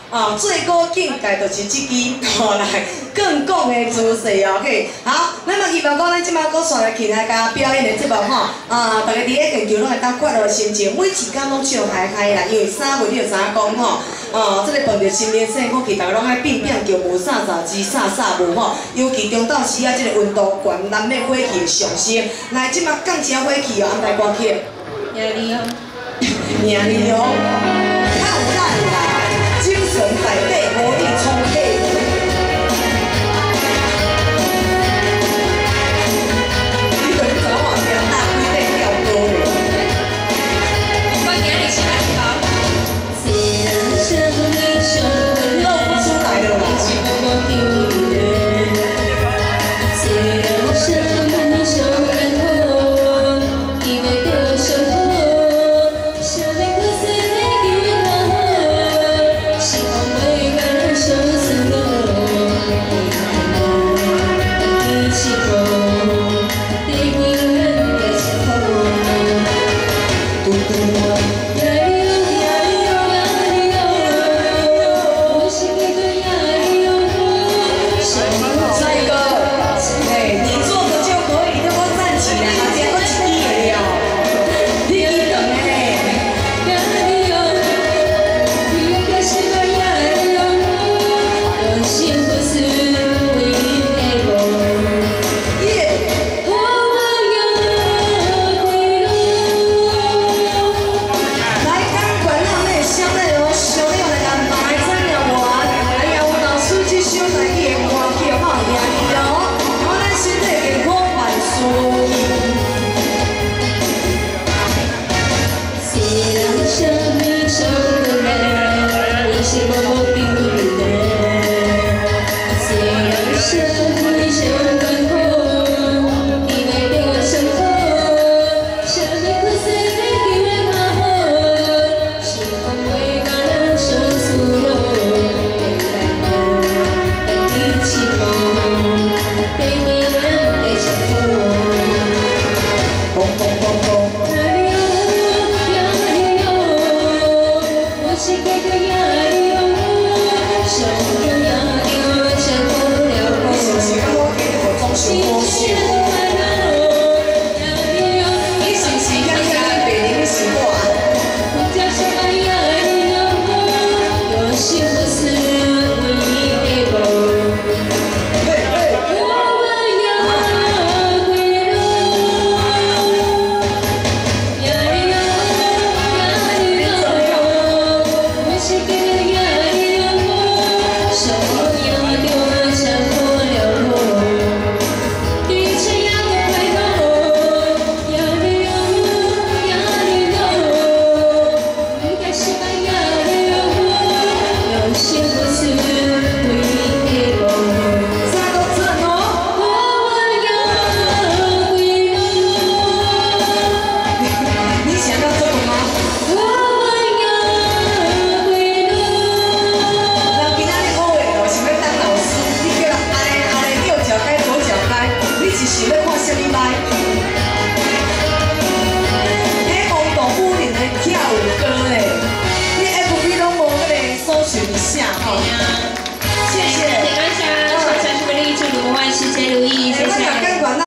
最高境界就是这支，来更讲的姿势哦，嘿。好，咱嘛希望讲咱即马搁续来起来甲表演的节目吼，大家伫咧现场拢会当快乐心情，每一天拢笑嗨嗨啦，因为3月你就知影讲吼，这个碰着新年生活期，大家拢爱变变叫无啥啥之啥啥无吼，尤其中昼时啊，这个温度悬，难免火气上升。来，即马降车火气哦，安排歌曲。 夜里哦， 夜里哦，较有咱啦，精神内底活力充沛。 生命守护人，你是我。